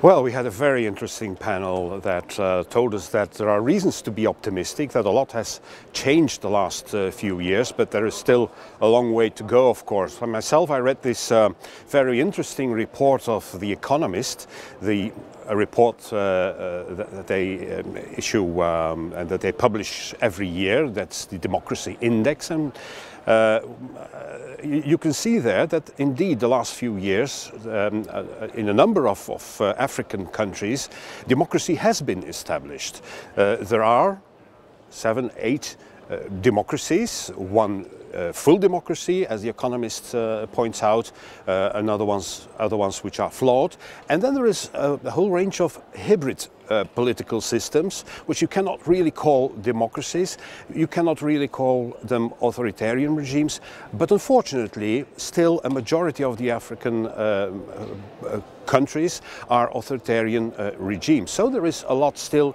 Well, we had a very interesting panel that told us that there are reasons to be optimistic, that a lot has changed the last few years, but there is still a long way to go, of course. For myself, I read this very interesting report of The Economist, a report that they issue and that they publish every year. That's the Democracy Index. And you can see there that indeed the last few years in a number of African countries democracy has been established. There are 7, 8 democracies, one full democracy, as The Economist points out, other ones which are flawed, and then there is a whole range of hybrid political systems which you cannot really call democracies, you cannot really call them authoritarian regimes, but unfortunately still a majority of the African countries are authoritarian regimes. So there is a lot still,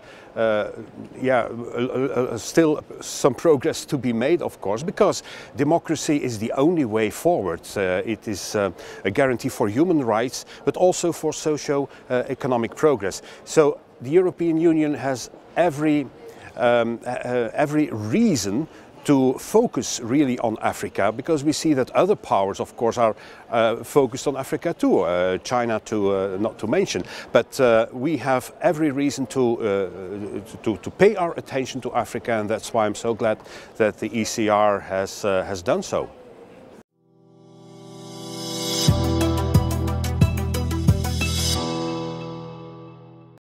still some progress to be made, of course, because democracy is the only way forward. It is a guarantee for human rights, but also for socio-economic progress. So the European Union has every reason to focus really on Africa, because we see that other powers, of course, are focused on Africa too, China not to mention. But we have every reason to pay our attention to Africa, and that's why I'm so glad that the ECR has done so.